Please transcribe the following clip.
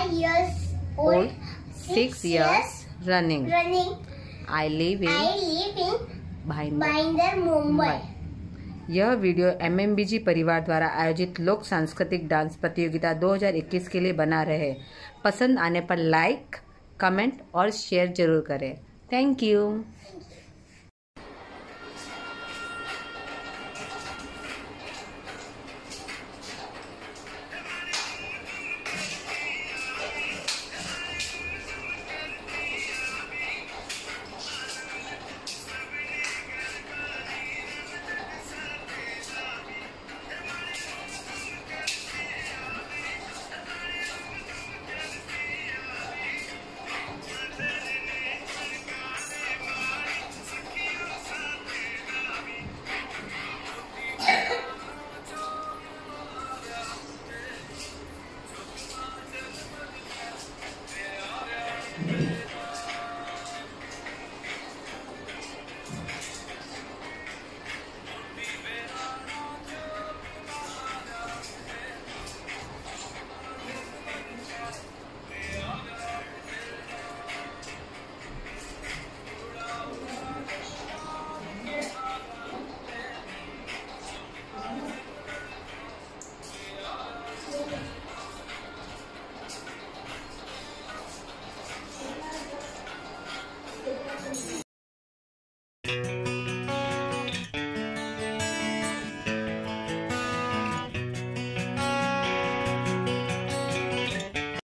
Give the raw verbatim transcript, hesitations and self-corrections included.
five years old, six years running. running. I live in I live in Bhayandar, Bhayandar, Mumbai. यह video M M B G परिवार द्वारा आयोजित लोक सांस्कृतिक डांस प्रतियोगिता दो हज़ार इक्कीस के लिए बना रहे। पसंद आने पर लाइक, कमेंट और शेयर जरूर करें। Thank you.